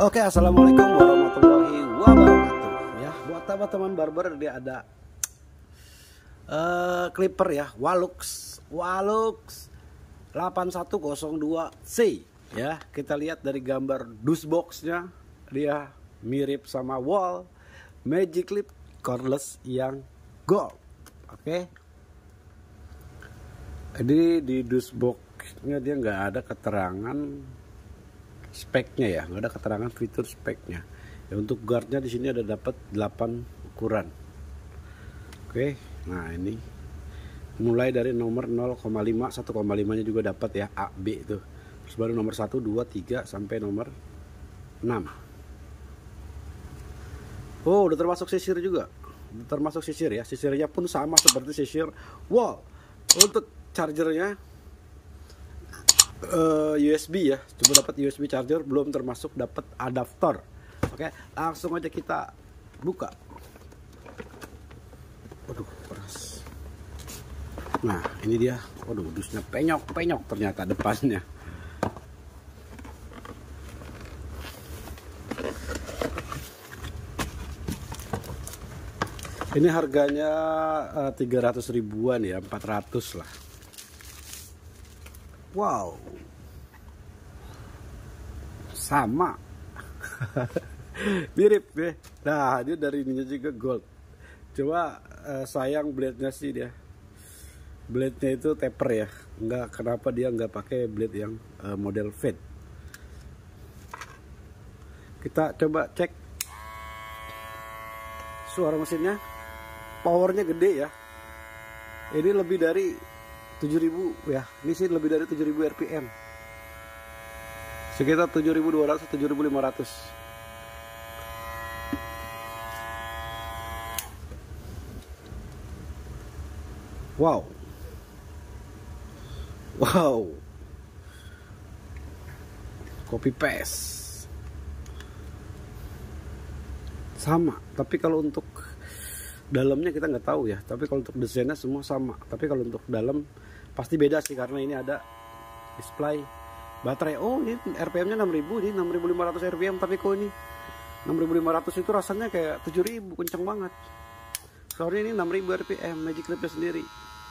Oke, assalamualaikum warahmatullahi wabarakatuh. Ya, buat teman-teman barber dia ada clipper ya, Walux 8102C. Ya, kita lihat dari gambar dusboxnya, dia mirip sama Wall Magic Clip cordless yang gold. Oke. Jadi di dusboxnya dia nggak ada keterangan speknya ya, nggak ada keterangan fitur speknya. Ya, untuk guardnya di sini ada dapat 8 ukuran. Oke, nah ini mulai dari nomor 0,5, 1,5 nya juga dapat ya, A, B itu. Terus baru nomor 1, 2, 3 sampai nomor 6. Oh, udah termasuk sisir juga. Udah termasuk sisir ya. Sisirnya pun sama seperti sisir Wall. Untuk chargernya USB ya, cuma dapat USB charger, belum termasuk dapat adaptor. Oke, langsung aja kita buka. Waduh, keras. Nah, ini dia. Waduh, dusnya penyok ternyata depannya. Ini harganya 300 ribuan ya, 400 lah. Wow, sama. Mirip ya. Nah, dia dari ininya juga gold. Coba sayang blade-nya sih dia. Blade-nya itu taper ya. Kenapa dia nggak pakai blade yang model fade. Kita coba cek suara mesinnya. Powernya gede ya. Ini lebih dari 7000 ya, ini sih lebih dari 7000 rpm, sekitar 7200 7500. Wow, copy paste sama, tapi kalau untuk dalamnya kita nggak tahu ya, tapi kalau untuk desainnya semua sama, tapi kalau untuk dalam pasti beda sih, karena ini ada display baterai. Oh, ini RPM nya 6000, ini 6500 RPM, tapi kok ini 6500 itu rasanya kayak 7000, kenceng banget. Soalnya ini 6000 RPM Magic Clipnya sendiri.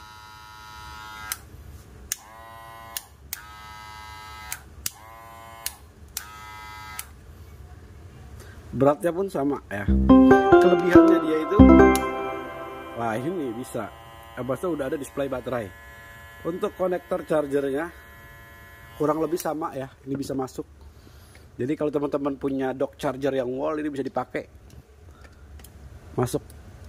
Beratnya pun sama ya. Kelebihannya dia itu, wah ini bisa, abasnya udah ada display baterai. Untuk konektor chargernya kurang lebih sama ya, ini bisa masuk. Jadi kalau teman-teman punya dock charger yang Wall, ini bisa dipakai, masuk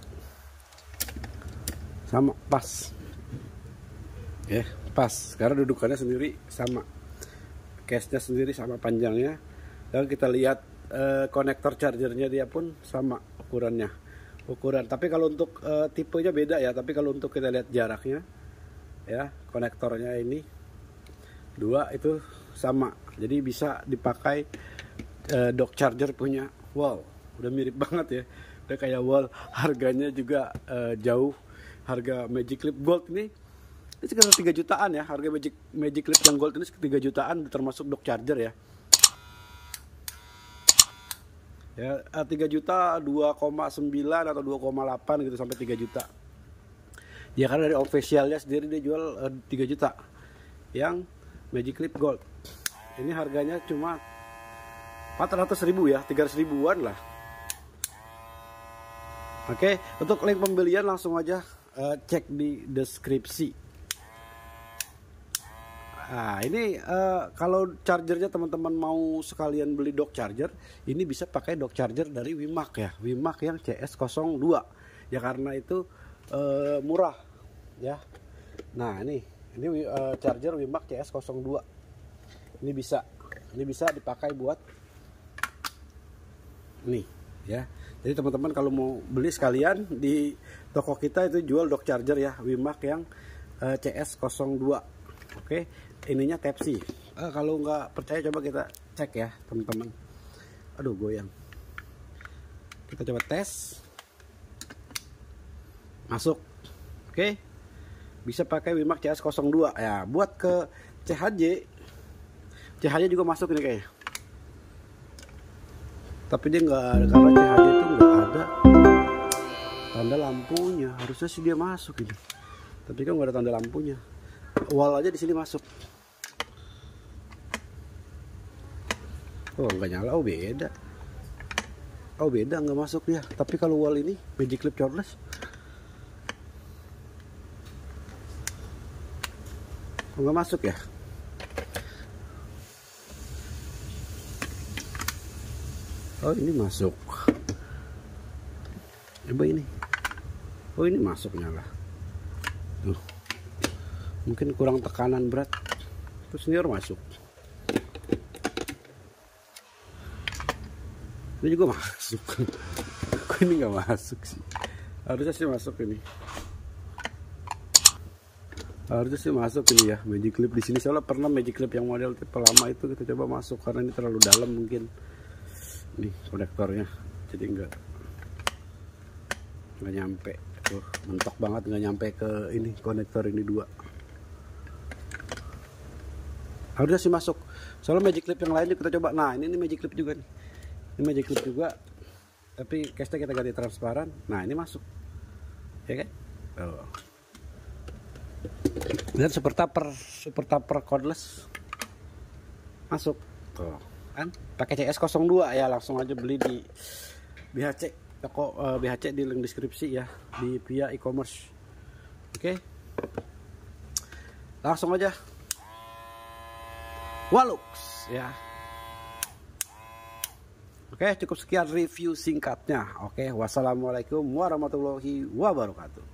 sama, pas ya, pas karena dudukannya sendiri sama, case-nya sendiri sama panjangnya. Dan kita lihat konektor chargernya dia pun sama ukuran. Tapi kalau untuk tipenya beda ya. Tapi kalau untuk kita lihat jaraknya ya, konektornya ini 2 itu sama, jadi bisa dipakai dock charger punya Wall. Udah mirip banget ya, udah kayak Wall. Harganya juga jauh. Harga Magic Clip Gold ini sekitar 3 jutaan ya. Harga Magic Clip yang Gold ini sekitar 3 jutaan, termasuk dock charger ya. Ya, 3 juta, 2,9 atau 2,8 gitu, sampai 3 juta. Ya, karena dari officialnya sendiri dia jual 3 juta yang Magic Clip Gold. Ini harganya cuma 400 ribu ya, 300 ribuan lah. Oke, untuk link pembelian langsung aja cek di deskripsi. Nah, ini kalau chargernya teman-teman mau sekalian beli dock charger, ini bisa pakai dock charger dari Wimax ya, Wimax yang CS02 ya, karena itu murah ya. Nah, ini charger Wimax CS02. Ini bisa dipakai buat nih ya. Jadi teman-teman kalau mau beli sekalian, di toko kita itu jual dock charger ya, Wimax yang CS02. Oke, ininya Type C. Kalau nggak percaya coba kita cek ya teman-teman. Aduh, goyang. Kita coba tes. Masuk. Oke, bisa pakai Wimax CS02 ya. Buat ke CHJ juga masuk ini kayaknya. tapi dia nggak ada, karena CHD itu nggak ada tanda lampunya. Harusnya sih dia masuk ini, tapi kan nggak ada tanda lampunya. Wall aja di sini masuk. Oh nggak nyala, oh beda. Oh beda, nggak masuk dia. Tapi kalau wall ini Magic Clip cordless, oh, nggak masuk ya. Oh ini masuk. Coba ini. Oh ini masuk, nyala. Tuh. Mungkin kurang tekanan berat. Terus senior masuk. Ini juga masuk. Kok ini nggak masuk sih? Harusnya sih masuk ini. Harusnya sih masuk ini ya, Magic Clip di sini. Soalnya pernah Magic Clip yang model tipe lama itu kita coba masuk, karena ini terlalu dalam mungkin. Nih konektornya, jadi nggak nyampe. Tuh mentok banget, nggak nyampe ke ini konektor ini dua. Harusnya sih masuk. Soalnya Magic Clip yang lain kita coba. Nah ini Magic Clip juga nih. Ini Magic Clip juga, tapi case-nya kita ganti transparan. Nah ini masuk, ya kan? Oh. Dan super taper cordless masuk. Tuh kan pakai CS02 ya, langsung aja beli di BHC, toko BHC di link deskripsi ya, di via e-commerce. Oke, langsung aja Walux ya. Oke, cukup sekian review singkatnya. Oke, wassalamualaikum warahmatullahi wabarakatuh.